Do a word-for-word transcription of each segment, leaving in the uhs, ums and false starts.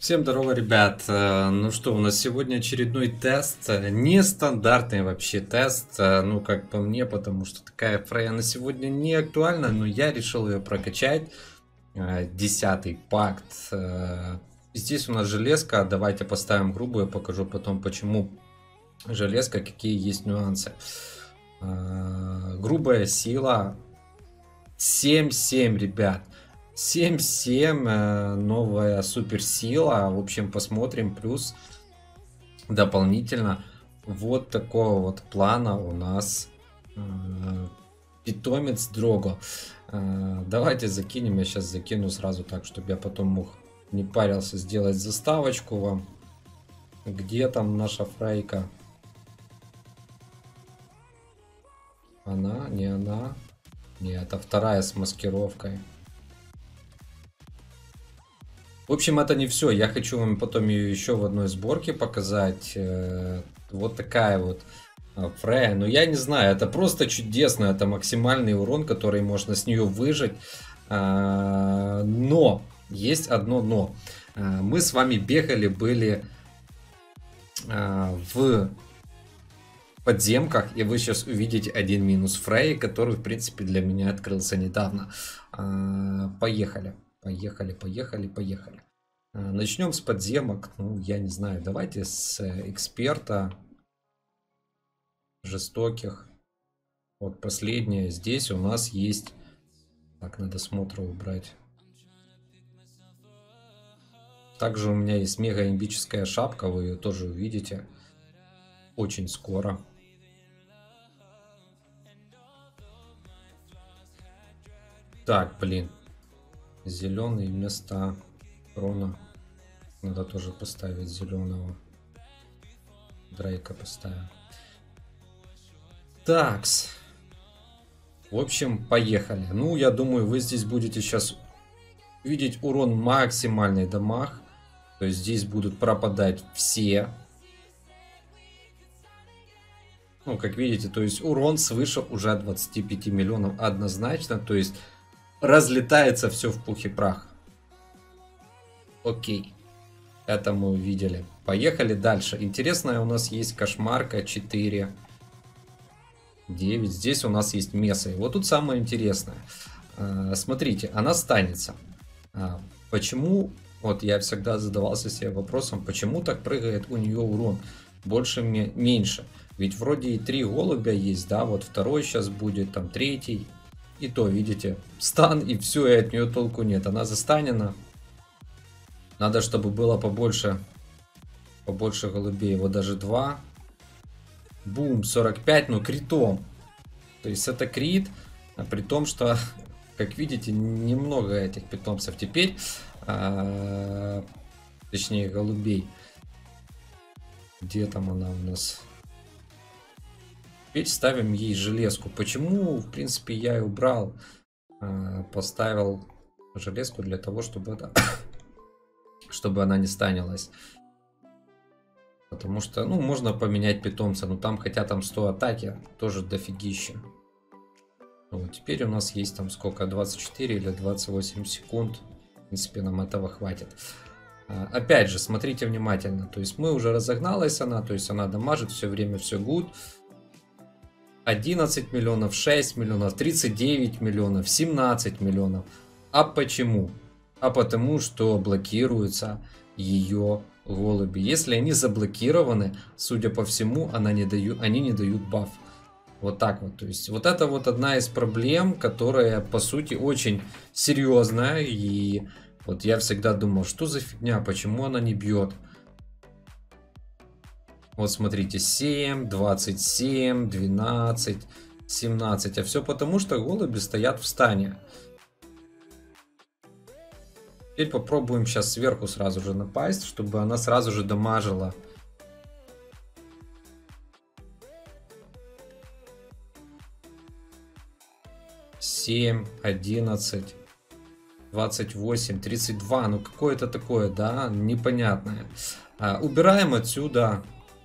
Всем здорово, ребят. Э, Ну что, у нас сегодня очередной тест. э, Нестандартный вообще тест, э, ну как по мне, потому что такая фрея на сегодня не актуальна, но я решил ее прокачать. Э, Десятый пакт. Э, Здесь у нас железка. Давайте поставим грубую, покажу потом, почему железка, какие есть нюансы. Э, Грубая сила семь семь, ребят. семь семь, э, новая суперсила. В общем, посмотрим. Плюс дополнительно вот такого вот плана у нас э, питомец Дрого. Э, давайте закинем. Я сейчас закину сразу так, чтобы я потом мог не парился сделать заставочку вам. Где там наша фрейка? Она? Не она? Не, это вторая с маскировкой. В общем, это не все. Я хочу вам потом ее еще в одной сборке показать. Э, Вот такая вот э, Фрея. Но я не знаю, это просто чудесно. Это максимальный урон, который можно с нее выжать. А, Но есть одно но. А, Мы с вами бегали, были а, в подземках, и вы сейчас увидите один минус Фрей, который, в принципе, для меня открылся недавно. А, Поехали. Поехали, поехали, поехали. А, Начнем с подземок. Ну, я не знаю, давайте с э, эксперта жестоких. Вот последнее. Здесь у нас есть... Так, надо смотра убрать. Также у меня есть мега имбическая шапка, вы ее тоже увидите очень скоро. Так, блин. Зеленые вместо крона. Надо тоже поставить зеленого. Дрейка поставим. Такс. В общем, поехали. Ну, я думаю, вы здесь будете сейчас видеть урон максимальный дамаг. То есть здесь будут пропадать все. Ну, как видите, то есть урон свыше уже двадцати пяти миллионов однозначно. То есть разлетается все в пух и прах. Окей. Это мы увидели. Поехали дальше. Интересная у нас есть кошмарка четыре. девять. Здесь у нас есть меса. И вот тут самое интересное. А, смотрите, она станется. А, почему? Вот я всегда задавался себе вопросом, почему так прыгает у нее урон? Больше, меньше. Ведь вроде и три голубя есть, да, вот второй сейчас будет, там третий. И то, видите, стан, и все, и от нее толку нет. Она застанена. Надо, чтобы было побольше, побольше голубей. Вот даже два. Бум, сорок пять, ну критом. То есть это крит, а при том, что, как видите, немного этих питомцев теперь. А, точнее, голубей. Где там она у нас? Теперь ставим ей железку. Почему, в принципе, я и убрал. А, поставил железку для того, чтобы это... чтобы она не станилась. Потому что, ну, можно поменять питомца, но там, хотя там сто атаки, тоже дофигища. Вот, теперь у нас есть там сколько, двадцать четыре или двадцать восемь секунд. В принципе, нам этого хватит. А, опять же, смотрите внимательно. То есть мы уже разогналась она, то есть она дамажит все время, все good. одиннадцать миллионов, шесть миллионов, тридцать девять миллионов, семнадцать миллионов. А почему? А потому что блокируются ее голуби. Если они заблокированы, судя по всему, она не дают, они не дают баф. Вот так вот. То есть вот это вот одна из проблем, которая по сути очень серьезная. И вот я всегда думал, что за фигня, почему она не бьет. Вот смотрите, семь, двадцать семь, двенадцать, семнадцать. А все потому, что голуби стоят в стане. Теперь попробуем сейчас сверху сразу же напасть, чтобы она сразу же дамажила. семь, одиннадцать, двадцать восемь, тридцать два. Ну какое-то такое, да, непонятное. А, убираем отсюда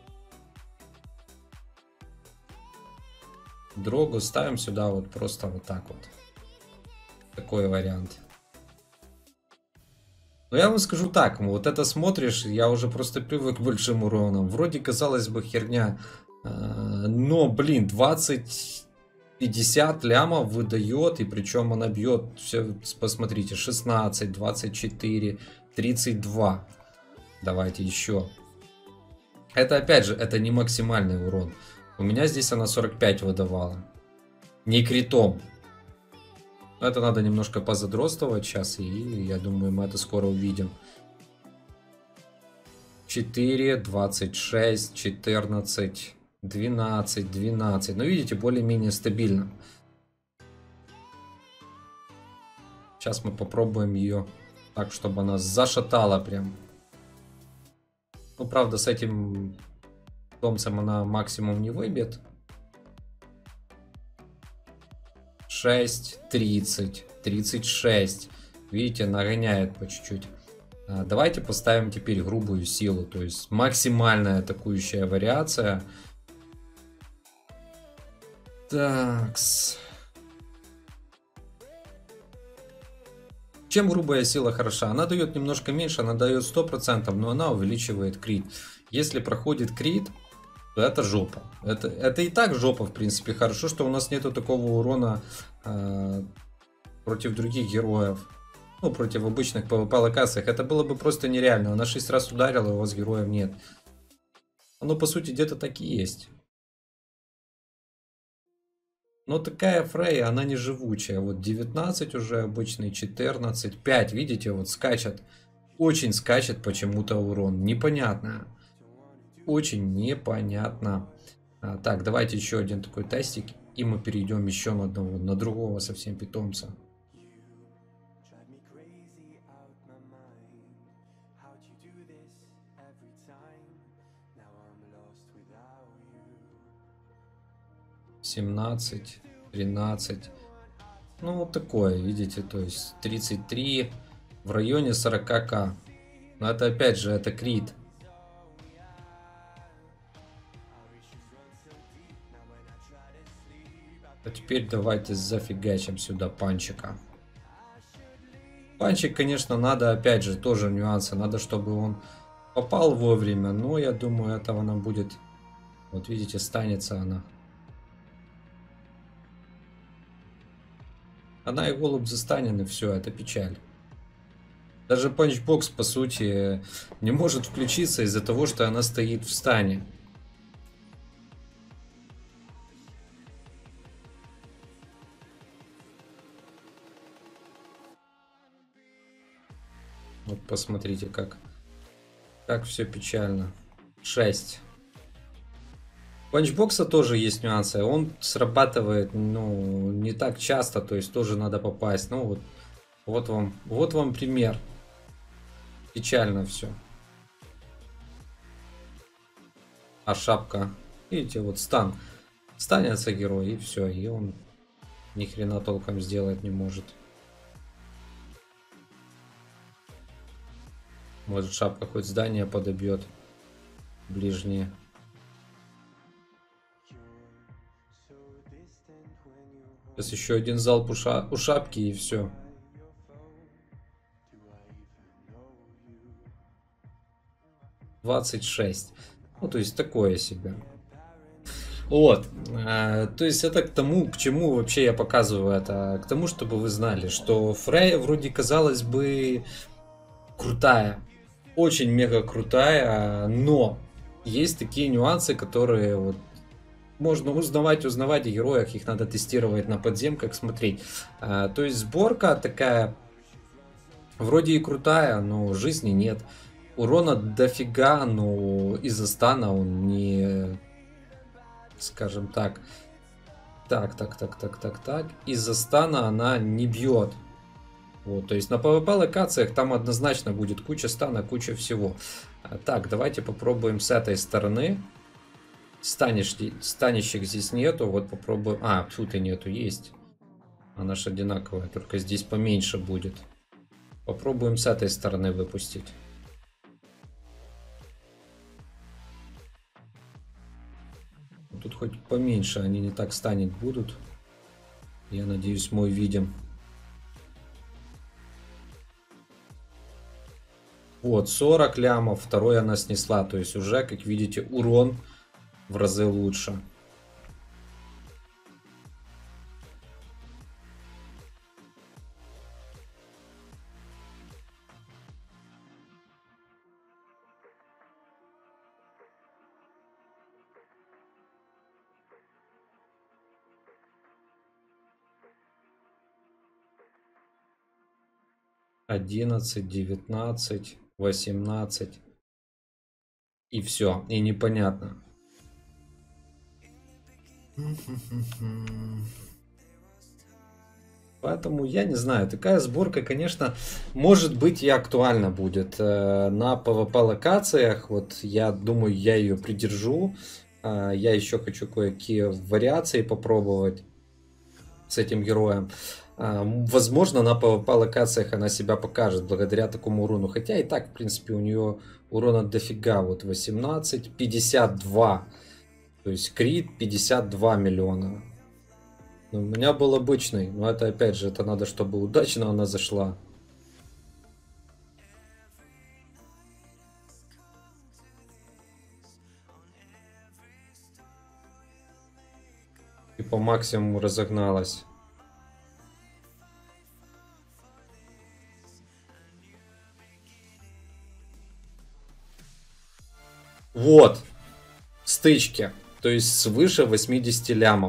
Дрогу, ставим сюда вот просто вот так вот. Такой вариант. Но Но я вам скажу так, вот это смотришь, я уже просто привык к большим уронам. Вроде, казалось бы, херня. Но, блин, двадцать пятьдесят лямов выдает, и причем она бьет, все, посмотрите, шестнадцать, двадцать четыре, тридцать два. Давайте еще. Это, опять же, это не максимальный урон. У меня здесь она сорок пять выдавала. Не критом. Это надо немножко позадротствовать сейчас, и я думаю, мы это скоро увидим. четыре, двадцать шесть, четырнадцать, двенадцать, двенадцать. Ну, видите, более-менее стабильно. Сейчас мы попробуем ее так, чтобы она зашатала прям. Ну, правда, с этим питомцем она максимум не выбьет. шесть, тридцать, тридцать шесть. Видите, нагоняет по чуть-чуть. Давайте поставим теперь грубую силу. То есть максимальная атакующая вариация. Такс. Чем грубая сила хороша? Она дает немножко меньше, она дает сто процентов, но она увеличивает крит. Если проходит крит, то это жопа. Это, это и так жопа, в принципе. Хорошо, что у нас нету такого урона э, против других героев. Ну, против обычных пэ вэ пэ локациях. Это было бы просто нереально. Она шесть раз ударила, у вас героев нет. Оно, по сути, где-то так и есть. Но такая Фрейя, она не живучая. Вот девятнадцать уже обычный, четырнадцать, пять. Видите, вот скачет. Очень скачет почему-то урон. Непонятно. Очень непонятно. А, так, давайте еще один такой тестик. И мы перейдем еще на одного, на другого совсем питомца. семнадцать, тринадцать. Ну, вот такое, видите, то есть тридцать три в районе сорок ка. Но это опять же, это крит. А теперь давайте зафигачим сюда панчика. Панчик, конечно, надо, опять же, тоже нюансы. Надо, чтобы он попал вовремя. Но я думаю, этого нам будет... Вот видите, станется она. Она и голубь застанен, и все, это печаль. Даже панчбокс, по сути, не может включиться из-за того, что она стоит в стане. Вот посмотрите, как, как все печально. шесть. У панчбокса тоже есть нюансы. Он срабатывает, ну, не так часто, то есть тоже надо попасть. Ну вот, вот вам, вот вам пример. Печально все. А шапка, видите, вот стан. Станется герой, и все, и он ни хрена толком сделать не может. Может, шапка хоть здание подобьет ближнее. Сейчас еще один залп у, ша у шапки, и все. двадцать шесть. Ну, то есть такое себе. Вот. А, то есть это к тому, к чему вообще я показываю это. К тому, чтобы вы знали, что Фрейя вроде, казалось бы, крутая. Очень мега крутая, но есть такие нюансы, которые вот можно узнавать, узнавать о героях, их надо тестировать на подземках, смотреть. А, то есть сборка такая, вроде и крутая, но жизни нет. Урона дофига, но из-за стана он не, скажем так, так, так, так, так, так, так, из-за стана она не бьет. Вот, то есть на пэ вэ пэ локациях там однозначно будет куча стана, куча всего. Так, давайте попробуем с этой стороны. Станешь, станищих здесь нету, вот попробуем. А, тут и нету, есть. Она же одинаковая, только здесь поменьше будет. Попробуем с этой стороны выпустить. Тут хоть поменьше, они не так станет будут. Я надеюсь, мы увидим. Вот, сорок лямов, второй она снесла. То есть уже, как видите, урон в разы лучше. одиннадцать, девятнадцать, восемнадцать. И все, и непонятно. Поэтому я не знаю, такая сборка, конечно, может быть и актуальна будет э, на пэ вэ пэ локациях. Вот я думаю, я ее придержу. Э, я еще хочу кое-какие вариации попробовать с этим героем. Э, возможно, на пэ вэ пэ локациях она себя покажет благодаря такому урону. Хотя и так, в принципе, у нее урона дофига. Вот восемнадцать, пятьдесят два. То есть крит пятьдесят два миллиона. У меня был обычный, но это опять же, это надо, чтобы удачно она зашла. И по максимуму разогналась. Вот. Стычки. То есть свыше восьмидесяти лямов.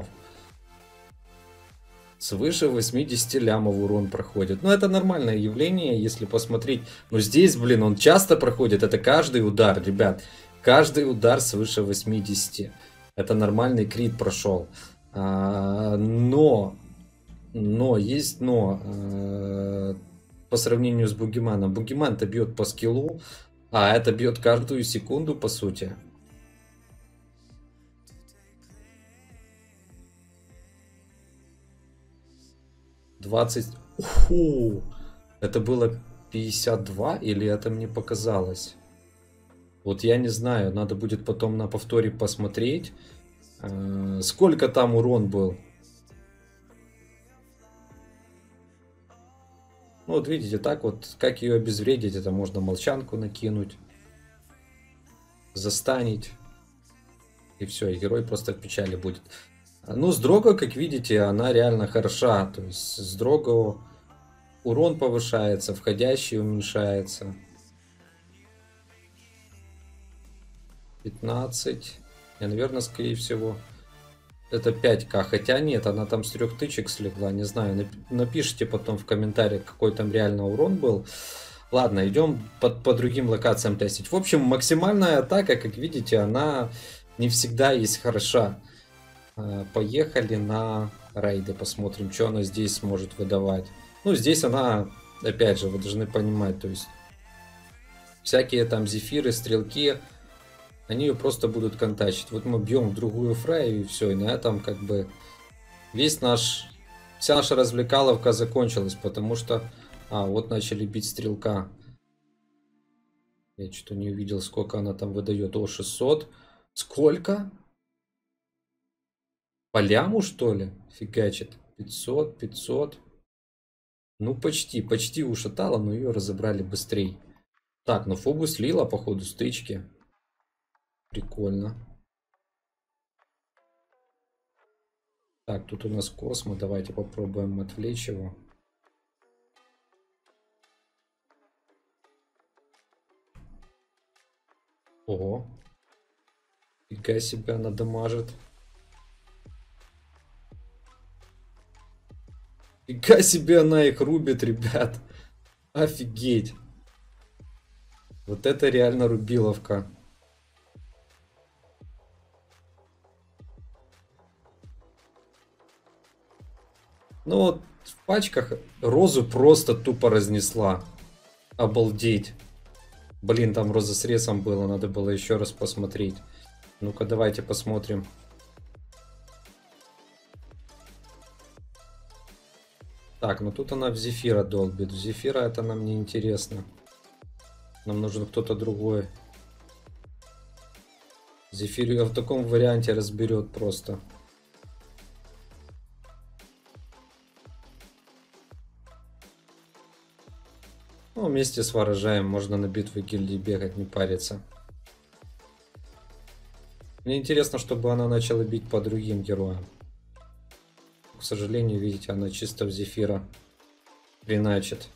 Свыше восьмидесяти лямов урон проходит. Ну, это нормальное явление, если посмотреть. Но здесь, блин, он часто проходит. Это каждый удар, ребят. Каждый удар свыше восьмидесяти. Это нормальный крит прошел. А, но, но, есть но. А, по сравнению с Бугиманом. Бугиман-то бьет по скиллу, а это бьет каждую секунду, по сути. двадцать. Уху! Это было пятьдесят два или это мне показалось? Вот я не знаю, надо будет потом на повторе посмотреть, э, сколько там урон был. Ну вот видите, так вот, как ее обезвредить, это можно молчанку накинуть, застанить, и все, и герой просто в печали будет. Ну, с Дрого, как видите, она реально хороша. То есть с Дрого урон повышается, входящий уменьшается. пятнадцать. Я, наверное, скорее всего, это пять ка. Хотя нет, она там с трех тычек слегла. Не знаю, напишите потом в комментариях, какой там реально урон был. Ладно, идем по, по другим локациям тестить. В общем, максимальная атака, как видите, она не всегда есть хороша. Поехали на рейды, посмотрим, что она здесь сможет выдавать. Ну, здесь она, опять же, вы должны понимать, то есть всякие там зефиры, стрелки, они ее просто будут контачить. Вот мы бьем в другую фраю, и все, и на этом как бы весь наш, вся наша развлекаловка закончилась, потому что, а, вот начали бить стрелка. Я что-то не увидел, сколько она там выдает. О, шестьсот. Сколько? По ляму, что ли? Фигачит. пятьсот, пятьсот. Ну, почти, почти ушатала, но ее разобрали быстрее. Так, ну Фобу слила, походу, стычки. Прикольно. Так, тут у нас Космо. Давайте попробуем отвлечь его. Ого. Фига себе она дамажит. Фига себе она их рубит, ребят. Офигеть. Вот это реально рубиловка. Ну вот в пачках Розу просто тупо разнесла. Обалдеть. Блин, там Роза с ресом было, надо было еще раз посмотреть. Ну-ка, давайте посмотрим. Так, ну тут она в Зефира долбит. В Зефира это нам не интересно. Нам нужен кто-то другой. Зефир ее в таком варианте разберет просто. Ну, вместе с ворожаем, можно на битвы гильдии бегать, не париться. Мне интересно, чтобы она начала бить по другим героям. К сожалению, видите, она чисто в Зефира хреначит.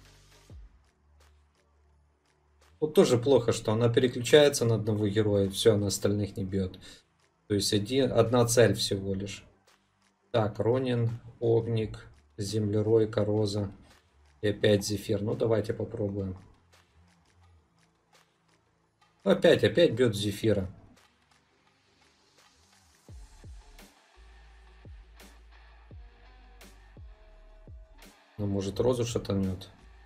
Вот тоже плохо, что она переключается на одного героя, и все, она остальных не бьет. То есть один, одна цель всего лишь. Так, Ронин, Огник, Землеройка, Роза и опять Зефир. Ну, давайте попробуем. Опять, опять бьет Зефира. Ну, может, Розу шатанет.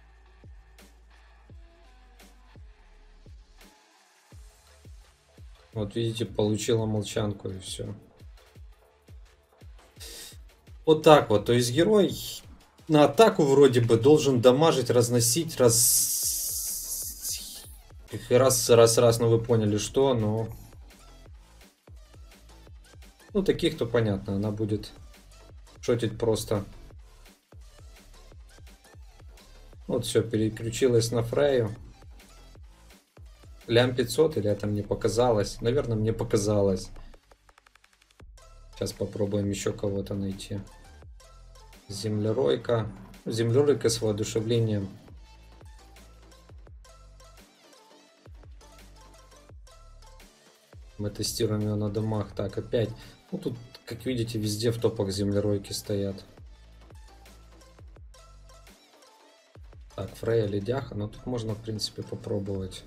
Вот видите, получила молчанку и все. Вот так вот. То есть герой на атаку вроде бы должен дамажить, разносить, раз... Раз, раз, раз, ну вы поняли что, но... Ну, таких, то понятно, она будет шотить просто. Вот все, переключилась на Фрею. Лям пятьсот, или это мне показалось? Наверное, мне показалось. Сейчас попробуем еще кого-то найти. Землеройка. Землеройка с воодушевлением. Мы тестируем ее на домах. Так, опять. Ну, тут, как видите, везде в топах землеройки стоят. Так, Фрея, Ледяха. Но тут можно, в принципе, попробовать.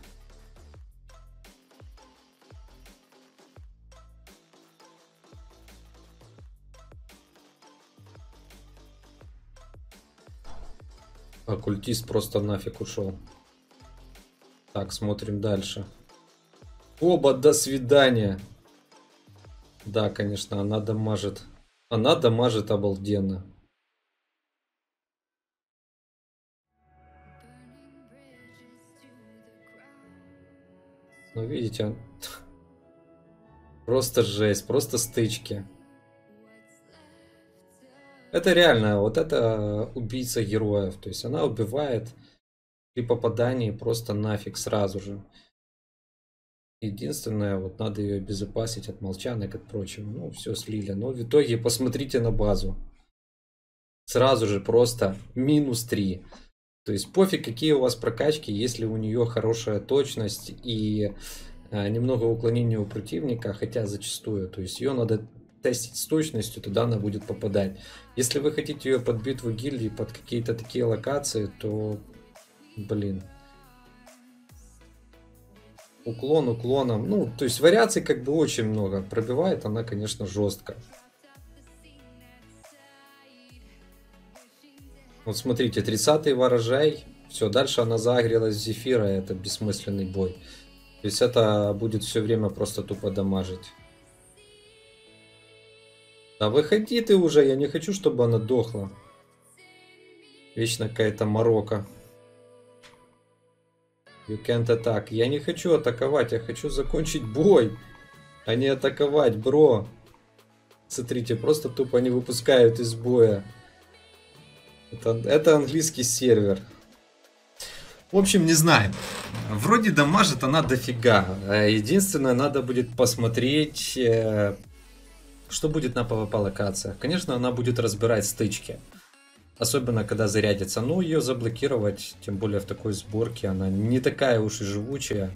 Оккультист просто нафиг ушел. Так, смотрим дальше. Оба, до свидания. Да, конечно, она дамажит. Она дамажит обалденно. Ну, видите, просто жесть, просто стычки. Это реально, вот это убийца героев. То есть она убивает при попадании просто нафиг сразу же. Единственное, вот надо ее обезопасить от молчанок, от прочего. Ну, все слили. Но в итоге посмотрите на базу. Сразу же просто минус три. То есть пофиг, какие у вас прокачки, если у нее хорошая точность и а, немного уклонения у противника, хотя зачастую. То есть ее надо тестить с точностью, тогда она будет попадать. Если вы хотите ее под битву гильдии, под какие-то такие локации, то, блин, уклон уклоном. Ну, то есть вариаций как бы очень много. Пробивает она, конечно, жестко. Вот смотрите, тридцатый ворожай. Все, дальше она загрелась в Зефира. Это бессмысленный бой. То есть это будет все время просто тупо дамажить. Да выходи ты уже, я не хочу, чтобы она дохла. Вечно какая-то морока. You can't attack. Я не хочу атаковать, я хочу закончить бой, а не атаковать, бро. Смотрите, просто тупо не выпускают из боя. Это, это английский сервер. В общем, не знаю. Вроде дамажит она дофига. Единственное, надо будет посмотреть, что будет на пэ вэ пэ локациях. Конечно, она будет разбирать стычки. Особенно, когда зарядится. Ну, ее заблокировать, тем более в такой сборке, она не такая уж и живучая.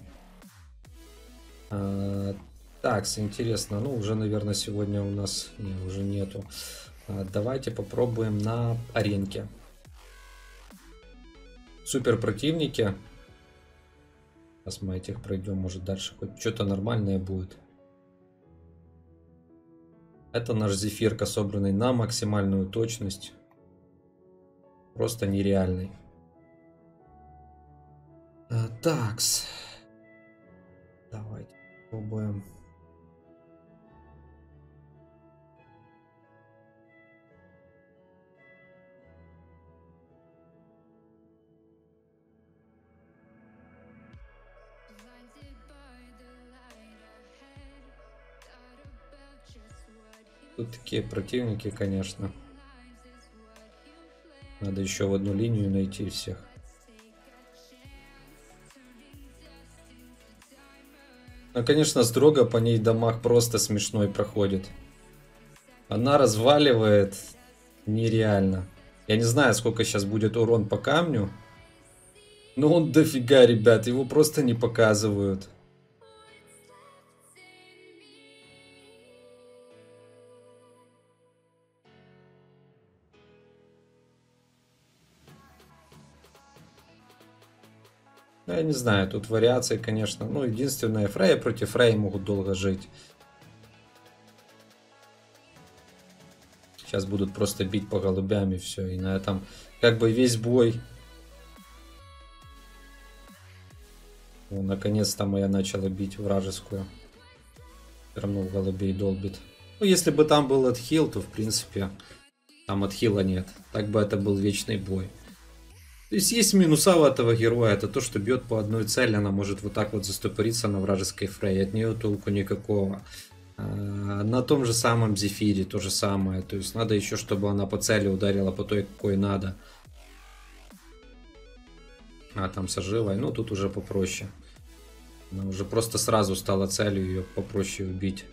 А, так, интересно. Ну, уже, наверное, сегодня у нас не, уже нету. А, давайте попробуем на аренке. Супер противники. Сейчас мы этих пройдем, может дальше хоть что-то нормальное будет. Это наш Зефирка, собранный на максимальную точность. Просто нереальный. А, такс. Давайте попробуем. Тут такие противники, конечно. Надо еще в одну линию найти всех. Ну, конечно, строго по ней дамаг просто смешной проходит. Она разваливает нереально. Я не знаю, сколько сейчас будет урон по камню. Но он дофига, ребят, его просто не показывают. Я не знаю, тут вариации, конечно. Ну, единственное, Фрея против Фреи могут долго жить. Сейчас будут просто бить по голубям и все. И на этом как бы весь бой. Наконец-то моя начала бить вражескую. Все равно в голубей долбит. Ну, если бы там был отхил, то в принципе там отхила нет. Так бы это был вечный бой. То есть есть минуса у этого героя. Это то, что бьет по одной цели. Она может вот так вот застопориться на вражеской Фрей. От нее толку никакого. На том же самом Зефире то же самое. То есть надо еще, чтобы она по цели ударила по той, какой надо. А там с оживой. Ну, тут уже попроще. Она уже просто сразу стала целью, ее попроще убить.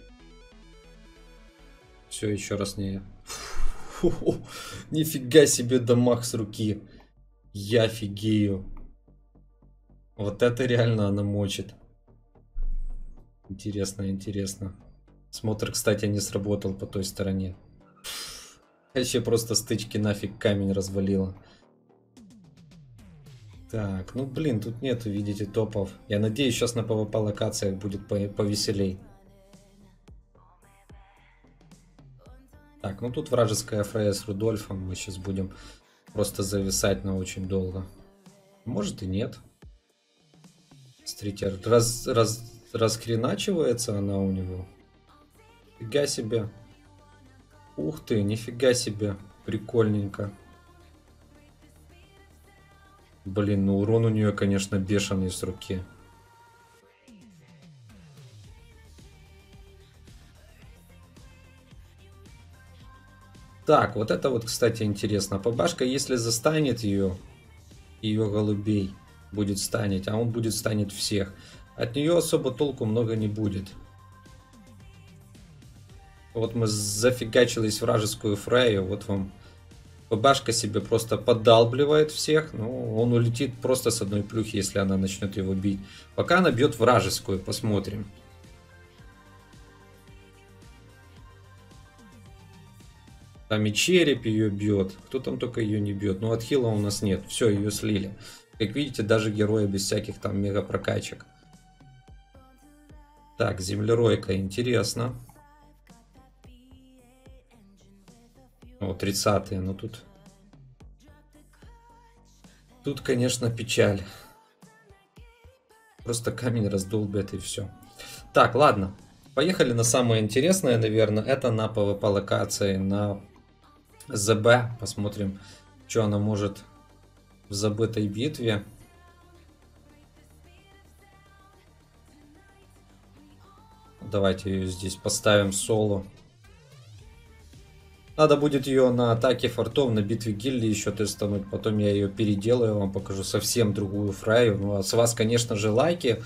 Все, еще раз не... Фу-фу. Нифига себе дамаг с руки. Я офигею. Вот это реально она мочит. Интересно, интересно. Смотр, кстати, не сработал по той стороне. Вообще просто стычки нафиг камень развалило. Так, ну блин, тут нету, видите, топов. Я надеюсь, сейчас на пэ вэ пэ локациях будет повеселей. Так, ну тут вражеская Фрея с Рудольфом. Мы сейчас будем просто зависать на очень долго. Может и нет. Смотрите, раз, раз, раскреначивается она у него. Нифига себе. Ух ты, нифига себе. Прикольненько. Блин, ну урон у нее, конечно, бешеный с руки. Так, вот это вот, кстати, интересно. ПБшка, если застанет ее, ее голубей будет станет, а он будет станет всех, от нее особо толку много не будет. Вот мы зафигачились вражескую Фрею, вот вам ПБшка себе просто поддалбливает всех. Ну, он улетит просто с одной плюхи, если она начнет его бить. Пока она бьет вражескую, посмотрим. Там и череп ее бьет. Кто там только ее не бьет. Но отхила у нас нет. Все, ее слили. Как видите, даже герои без всяких там мега прокачек. Так, землеройка, интересно. О, тридцатые, но тут... Тут, конечно, печаль. Просто камень раздолбят и все. Так, ладно. Поехали на самое интересное, наверное. Это на пэ вэ пэ локации, на зэ бэ. Посмотрим, что она может в забытой битве. Давайте ее здесь поставим соло. Надо будет ее на атаке фортов, на битве гильдии еще тестануть. Потом я ее переделаю, вам покажу совсем другую Фраю. Ну а с вас, конечно же, лайки.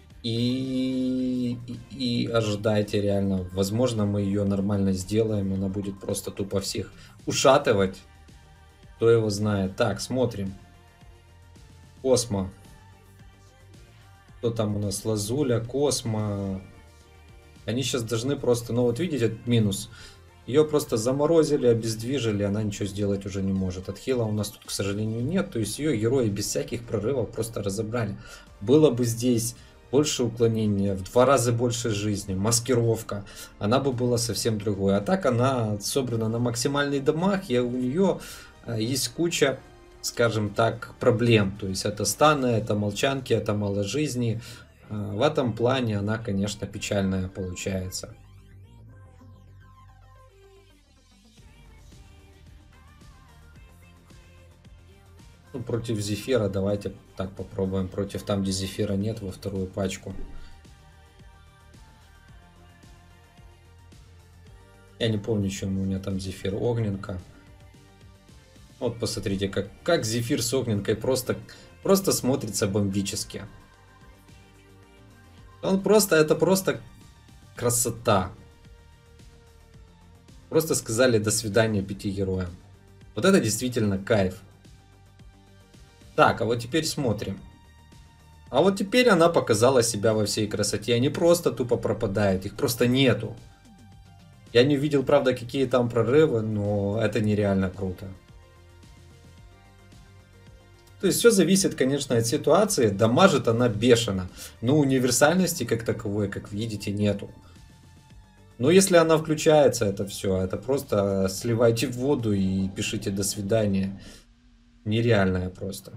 И, и, и ожидайте реально. Возможно, мы ее нормально сделаем. Она будет просто тупо всех ушатывать. Кто его знает. Так, смотрим. Космо. Кто там у нас? Лазуля, Космо. Они сейчас должны просто... Ну вот видите, минус. Ее просто заморозили, обездвижили, она ничего сделать уже не может. Отхила у нас тут, к сожалению, нет. То есть ее герои без всяких прорывов просто разобрали. Было бы здесь больше уклонения, в два раза больше жизни, маскировка, она бы была совсем другой. А так она собрана на максимальный дамаг, и у нее есть куча, скажем так, проблем. То есть это станы, это молчанки, это мало жизни. В этом плане она, конечно, печальная получается. Ну, против Зефира давайте так попробуем. Против там, где Зефира нет, во вторую пачку. Я не помню, чем у меня там Зефир, Огненка. Вот посмотрите, как, как Зефир с Огненкой просто, просто смотрится бомбически. Он просто, это просто красота. Просто сказали до свидания пяти героям. Вот это действительно кайф. Так, а вот теперь смотрим. А вот теперь она показала себя во всей красоте. Они просто тупо пропадают. Их просто нету. Я не увидел, правда, какие там прорывы, но это нереально круто. То есть все зависит, конечно, от ситуации. Дамажит она бешено. Но универсальности как таковой, как видите, нету. Но если она включается, это все. Это просто сливайте в воду и пишите до свидания. Нереальная просто.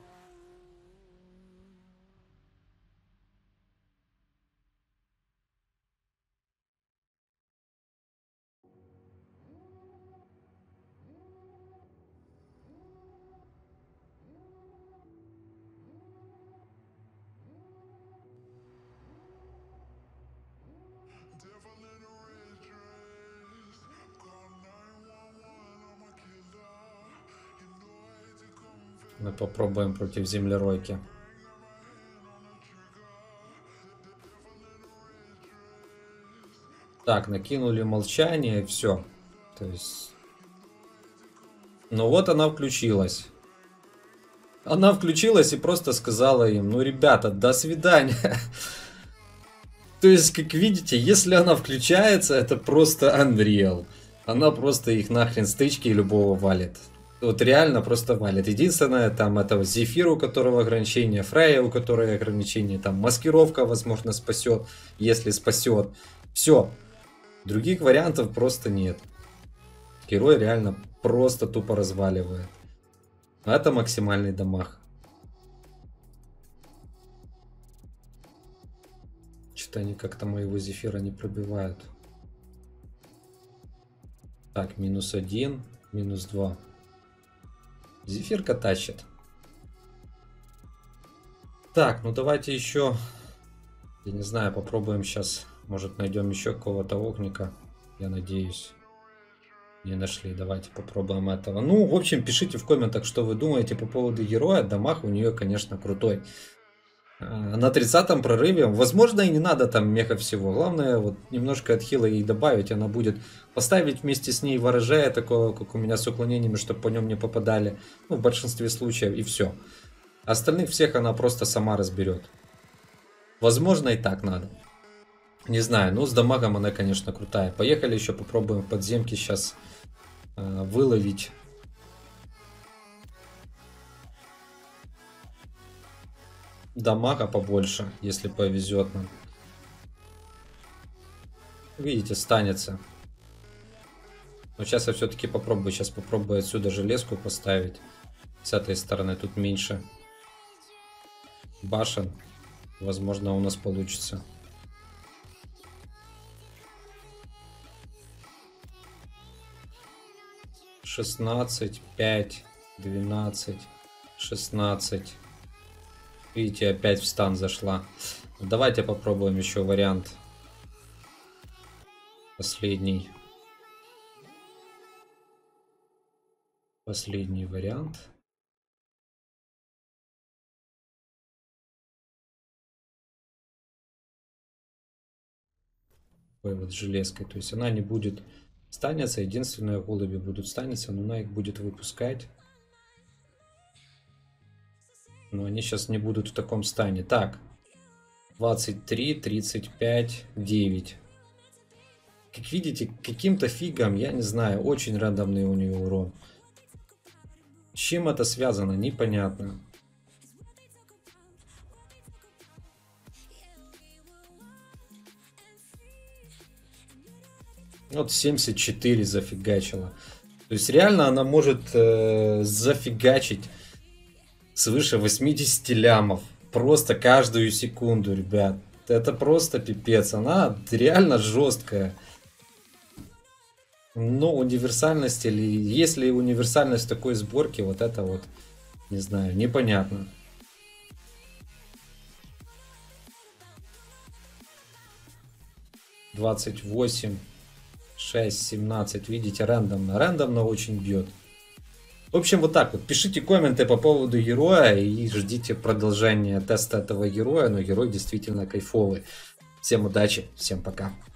Мы попробуем против землеройки. Так, накинули молчание, и все. То есть... Ну вот она включилась. Она включилась и просто сказала им, ну, ребята, до свидания. То есть, как видите, если она включается, это просто Unreal. Она просто их нахрен стычки любого валит. Вот реально просто валит. Единственное, там, это Зефир, у которого ограничения, Фрея, у которой ограничения, там, маскировка, возможно, спасет, если спасет. Все. Других вариантов просто нет. Герой реально просто тупо разваливает. Это максимальный дамаг. Что-то они как-то моего Зефира не пробивают. Так, минус один, минус два. Зефирка тащит. Так, ну давайте еще, я не знаю, попробуем сейчас. Может, найдем еще какого-то огника. Я надеюсь. Не нашли. Давайте попробуем этого. Ну, в общем, пишите в комментах, что вы думаете по поводу героя. Дамаг у нее, конечно, крутой. На тридцатом прорыве, возможно, и не надо там меха всего. Главное, вот немножко отхила ей добавить. Она будет поставить вместе с ней ворожая, такого, как у меня с уклонениями, чтобы по нем не попадали. Ну, в большинстве случаев, и все. Остальных всех она просто сама разберет. Возможно, и так надо. Не знаю, ну с дамагом она, конечно, крутая. Поехали еще попробуем в подземке сейчас э, выловить. Дамага побольше, если повезет нам. Видите, станется. Но сейчас я все-таки попробую. Сейчас попробую отсюда железку поставить. С этой стороны тут меньше башен. Возможно, у нас получится. шестнадцать, пять, двенадцать, шестнадцать. Видите, опять в стан зашла. Давайте попробуем еще вариант. Последний. Последний вариант. Такой вот железкой. То есть она не будет станется. Единственное, голуби будут станется, но она их будет выпускать. Но они сейчас не будут в таком стане. Так. двадцать три, тридцать пять, девять. Как видите, каким-то фигом, я не знаю, очень рандомный у нее урон. С чем это связано, непонятно. Вот семьдесят четыре зафигачила. То есть реально она может э, зафигачить свыше восьмидесяти лямов. Просто каждую секунду, ребят. Это просто пипец. Она реально жесткая. Но универсальность, или если универсальность такой сборки, вот это вот, не знаю, непонятно. двадцать восемь, шесть, семнадцать, видите, рандомно. Рандомно очень бьет. В общем, вот так вот. Пишите комменты по поводу героя и ждите продолжения теста этого героя. Но герой действительно кайфовый. Всем удачи, всем пока.